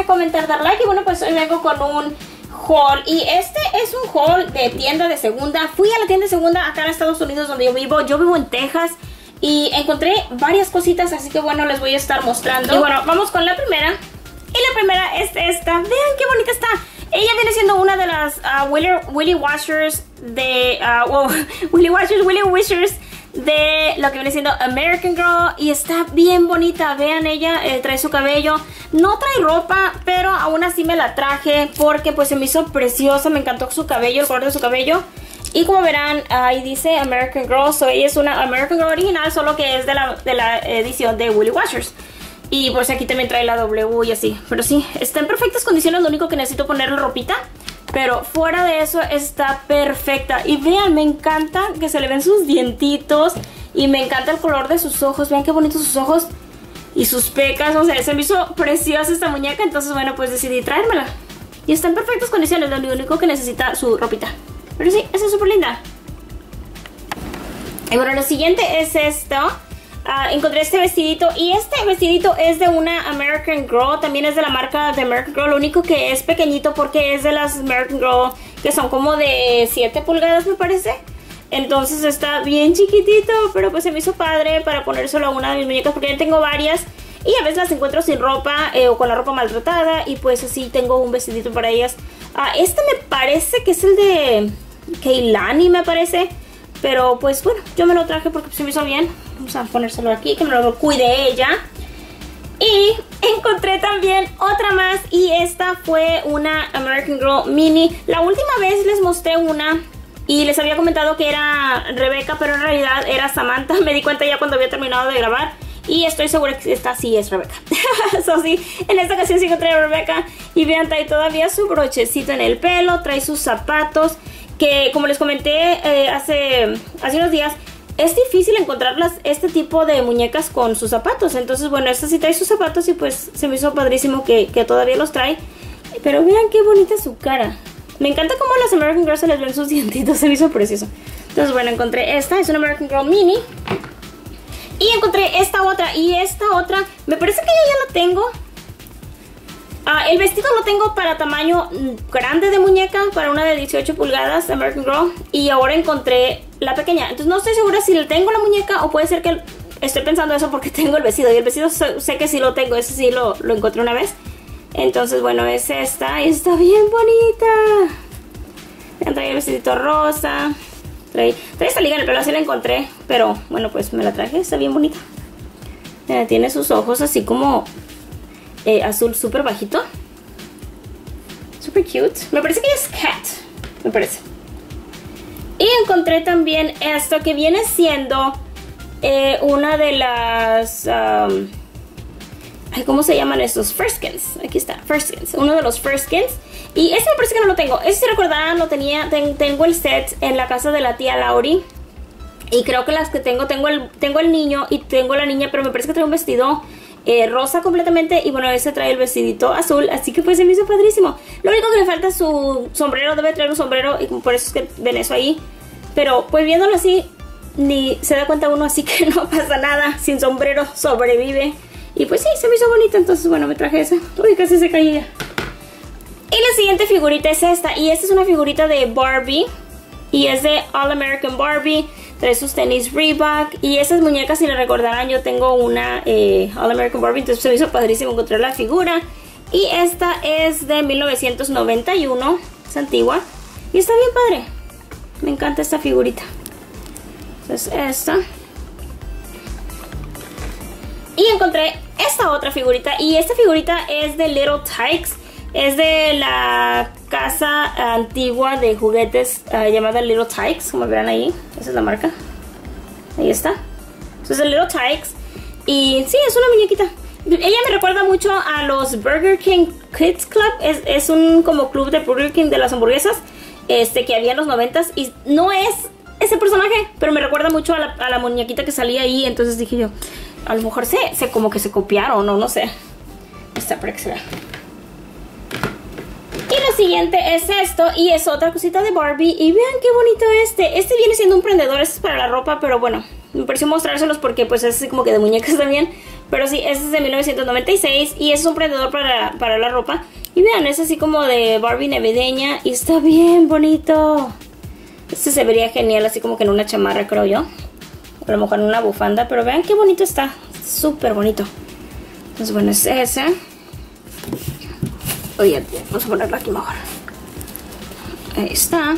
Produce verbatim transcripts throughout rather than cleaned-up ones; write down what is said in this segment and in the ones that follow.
comentar, dar like. Y bueno, pues hoy vengo con un haul. Y este es un haul de tienda de segunda. Fui a la tienda de segunda acá en Estados Unidos donde yo vivo. Yo vivo en Texas. Y encontré varias cositas, así que bueno, les voy a estar mostrando. Y bueno, vamos con la primera. Y la primera es esta. Vean qué bonita está. Ella viene siendo una de las uh, Willy, Willy Washers de... Uh, well, Willy Washers, Willy Wishers de lo que viene siendo American Girl. Y está bien bonita. Vean, ella eh, trae su cabello. No trae ropa, pero aún así me la traje porque pues se me hizo preciosa. Me encantó su cabello, el color de su cabello. Y como verán, ahí dice American Girl. So ella es una American Girl original, solo que es de la, de la edición de Willy Washers. Y por si aquí también trae la W y así. Pero sí, está en perfectas condiciones. Lo único que necesito ponerle ropita. Pero fuera de eso está perfecta. Y vean, me encanta que se le ven sus dientitos. Y me encanta el color de sus ojos. Vean qué bonitos sus ojos. Y sus pecas. O sea, se me hizo preciosa esta muñeca. Entonces, bueno, pues decidí traérmela. Y está en perfectas condiciones. Lo único que necesita su ropita. Pero sí, esa es súper linda. Y bueno, lo siguiente es esto. Uh, encontré este vestidito. Y este vestidito es de una American Girl. También es de la marca de American Girl. Lo único que es pequeñito porque es de las American Girl que son como de siete pulgadas, me parece. Entonces está bien chiquitito. Pero pues se me hizo padre para ponérselo a una de mis muñecas, porque ya tengo varias y a veces las encuentro sin ropa eh, o con la ropa maltratada. Y pues así tengo un vestidito para ellas. uh, Este me parece que es el de Keilani, me parece. Pero pues bueno, yo me lo traje porque se me hizo bien. Vamos a ponérselo aquí, que me lo cuide ella. Y encontré también otra más. Y esta fue una American Girl Mini. La última vez les mostré una y les había comentado que era Rebecca, pero en realidad era Samantha. Me di cuenta ya cuando había terminado de grabar. Y estoy segura que esta sí es Rebecca. So, sí, en esta ocasión sí encontré a Rebecca. Y vean, trae todavía su brochecito en el pelo. Trae sus zapatos, que como les comenté eh, hace, hace unos días, es difícil encontrarlas, este tipo de muñecas con sus zapatos. Entonces bueno, esta sí trae sus zapatos y pues se me hizo padrísimo que, que todavía los trae. Pero vean qué bonita su cara. Me encanta cómo a las American Girls se les ven sus dientitos, se me hizo precioso. Entonces bueno, encontré esta, es una American Girl Mini. Y encontré esta otra, y esta otra, me parece que yo ya la tengo. Uh, el vestido lo tengo para tamaño grande de muñeca, para una de dieciocho pulgadas de American Girl. Y ahora encontré la pequeña. Entonces no estoy segura si le tengo la muñeca o puede ser que... Estoy pensando eso porque tengo el vestido. Y el vestido sé, sé que sí lo tengo, ese sí lo, lo encontré una vez. Entonces bueno, es esta. Y está bien bonita. Trae el vestidito rosa. Trae, trae esta liga en el pelo, así la encontré. Pero bueno, pues me la traje, está bien bonita. Mira, tiene sus ojos así como... Eh, azul súper bajito. Súper cute. Me parece que es cat. Me parece. Y encontré también esto que viene siendo eh, una de las... Um, ay, ¿cómo se llaman estos? Furskins. Aquí está, Furskins. Uno de los Furskins. Y este me parece que no lo tengo. Este, si recordarán, lo tenía. Ten, tengo el set en la casa de la tía Laurie. Y creo que las que tengo, tengo el, tengo el niño y tengo la niña. Pero me parece que trae un vestido... Eh, rosa completamente. Y bueno, ese trae el vestidito azul. Así que pues se me hizo padrísimo. Lo único que le falta es su sombrero. Debe traer un sombrero y por eso es que ven eso ahí. Pero pues viéndolo así, ni se da cuenta uno. Así que no pasa nada. Sin sombrero sobrevive. Y pues sí, se me hizo bonita. Entonces bueno, me traje esa. Uy, casi se caía. Y la siguiente figurita es esta. Y esta es una figurita de Barbie. Y es de All American Barbie. Trae sus tenis Reebok. Y esas muñecas, si le recordarán, yo tengo una eh, All American Barbie. Entonces se me hizo padrísimo encontrar la figura. Y esta es de mil novecientos noventa y uno. Es antigua. Y está bien padre. Me encanta esta figurita. Entonces esta. Y encontré esta otra figurita. Y esta figurita es de Little Tikes. Es de la casa antigua de juguetes uh, llamada Little Tikes, como verán ahí. Esa es la marca. Ahí está. Eso es de Little Tikes. Y sí, es una muñequita. Ella me recuerda mucho a los Burger King Kids Club. Es, es un como club de Burger King de las hamburguesas este, que había en los noventas. Y no es ese personaje, pero me recuerda mucho a la, a la muñequita que salía ahí. Entonces dije yo, a lo mejor se, se como que se copiaron o no sé. Está para que se vea. Y lo siguiente es esto. Y es otra cosita de Barbie. Y vean qué bonito este. Este viene siendo un prendedor. Este es para la ropa. Pero bueno, me pareció mostrárselos porque pues es así como que de muñecas también. Pero sí, este es de mil novecientos noventa y seis y es un prendedor para, para la ropa. Y vean, es así como de Barbie navideña y está bien bonito. Este se vería genial así como que en una chamarra, creo yo. A lo mejor en una bufanda, pero vean qué bonito está. Súper bonito. Entonces bueno, es ese. Oye, vamos a ponerlo aquí mejor. Ahí está.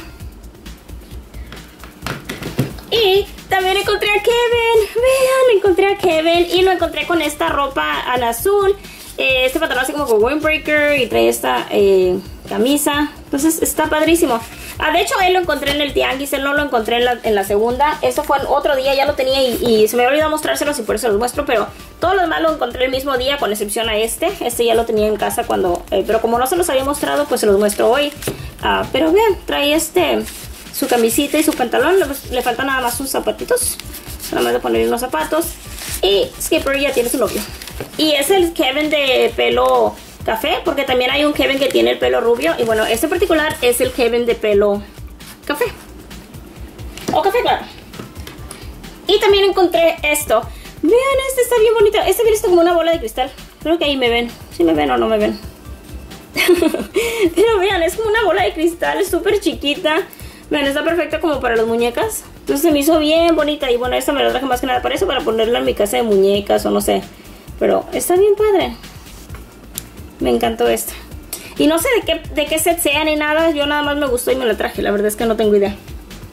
Y también encontré a Kevin. Vean, encontré a Kevin. Y lo encontré con esta ropa al azul. Eh, este pantalón así como con windbreaker. Y trae esta eh, camisa. Entonces está padrísimo. Ah, de hecho él lo encontré en el tianguis. Él no lo encontré en la, en la segunda. Esto fue en otro día, ya lo tenía y, y se me había olvidado mostrárselos y por eso los muestro. Pero todo lo demás lo encontré el mismo día, con excepción a este. Este ya lo tenía en casa cuando... Eh, pero como no se los había mostrado, pues se los muestro hoy. Ah, pero vean, trae este... su camisita y su pantalón. Le, le faltan nada más sus zapatitos. Nada más de poner los zapatos. Y Skipper ya tiene su novio. Y es el Kevin de pelo café, porque también hay un Kevin que tiene el pelo rubio. Y bueno, este en particular es el Kevin de pelo café. O café, claro. Y también encontré esto. Vean, este está bien bonito. Este viene como una bola de cristal. Creo que ahí me ven. Si me ven o no me ven. Pero vean, es como una bola de cristal. Es súper chiquita. Vean, está perfecta como para las muñecas. Entonces se me hizo bien bonita. Y bueno, esta me la traje más que nada para eso, para ponerla en mi casa de muñecas o no sé. Pero está bien padre. Me encantó esta. Y no sé de qué, de qué set sea ni nada. Yo nada más me gustó y me la traje. La verdad es que no tengo idea.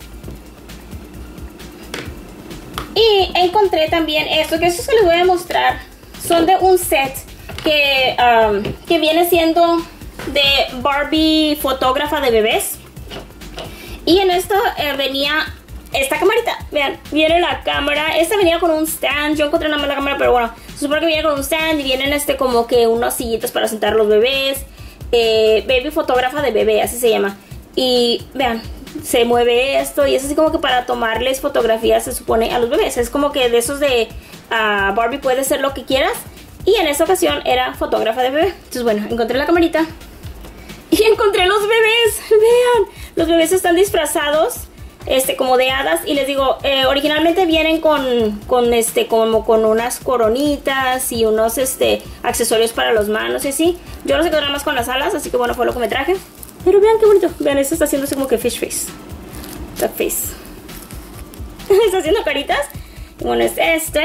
Y encontré también esto, que estos que les voy a mostrar son de un set que, um, que viene siendo de Barbie fotógrafa de bebés. Y en esto eh, venía esta camarita. Vean, viene la cámara. Esta venía con un stand. Yo encontré nada más la cámara, pero bueno, se supone que viene con un stand. Y vienen este como que unos sillitos para sentar los bebés. eh, Baby fotógrafa de bebé, así se llama. Y vean, se mueve esto y es así como que para tomarles fotografías, se supone, a los bebés. Es como que de esos de uh, Barbie puede ser lo que quieras. Y en esta ocasión era fotógrafa de bebé. Entonces bueno, encontré la camarita y encontré los bebés. Vean, los bebés están disfrazados este, como de hadas. Y les digo, eh, originalmente vienen con, con este, como con unas coronitas y unos este, accesorios para las manos y así. Yo los encontré más con las alas, así que bueno, fue lo que me traje. Pero vean qué bonito. Vean, esto está haciendo así como que fish face. Duck face. Está haciendo caritas. Y bueno, es este.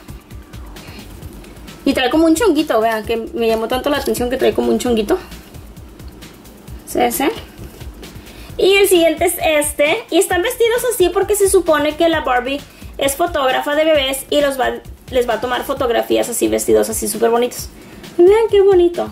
Y trae como un chonguito, vean, que me llamó tanto la atención que trae como un chonguito. Es ese. Y el siguiente es este. Y están vestidos así porque se supone que la Barbie es fotógrafa de bebés y los va, les va a tomar fotografías así, vestidos así súper bonitos. Vean qué bonito.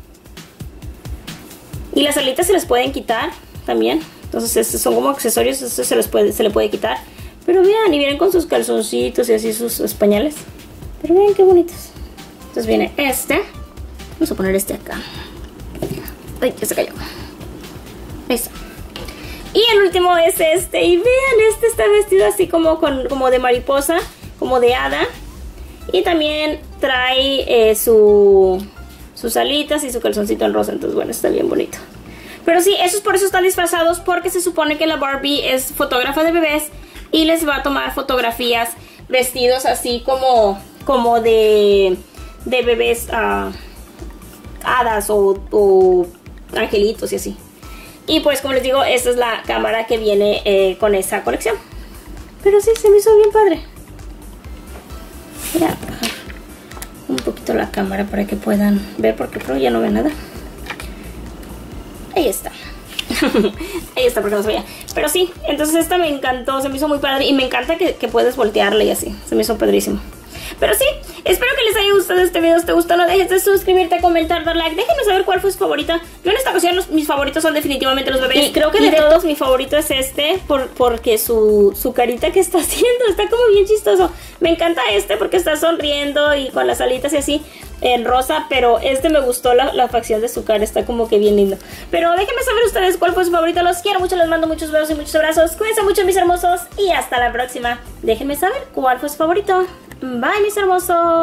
Y las alitas se les pueden quitar también. Entonces estos son como accesorios, esto se les puede, se le puede quitar. Pero vean, y vienen con sus calzoncitos y así sus pañales. Pero vean qué bonitos. Entonces viene este. Vamos a poner este acá. Ay, ya se cayó. Ahí está. Y el último es este. Y vean, este está vestido así como, con, como de mariposa, como de hada. Y también trae eh, su, sus alitas y su calzoncito en rosa. Entonces bueno, está bien bonito. Pero sí, esos por eso están disfrazados, porque se supone que la Barbie es fotógrafa de bebés y les va a tomar fotografías vestidos así como, como de, de bebés uh, hadas o, o angelitos y así. Y pues como les digo, esta es la cámara que viene eh, con esa colección. Pero sí, se me hizo bien padre. Voy a bajar un poquito la cámara para que puedan ver, porque creo ya no ve nada. Ahí está. Ahí está, porque no se veía. Pero sí, entonces esta me encantó, se me hizo muy padre. Y me encanta que, que puedes voltearla y así. Se me hizo padrísimo. Pero sí, espero que les haya gustado este video. Si te gustó, no dejes de suscribirte, comentar, dar like. Déjenme saber cuál fue su favorita. Yo en esta ocasión los, mis favoritos son definitivamente los bebés. Y creo que de, de todos mi favorito es este, por, porque su, su carita que está haciendo está como bien chistoso. Me encanta este porque está sonriendo y con las alitas y así en rosa. Pero este me gustó la, la facción de su cara, está como que bien lindo. Pero déjenme saber ustedes cuál fue su favorito. Los quiero mucho, les mando muchos besos y muchos abrazos. Cuídense mucho, mis hermosos, y hasta la próxima. Déjenme saber cuál fue su favorito. Bye, mis hermosos.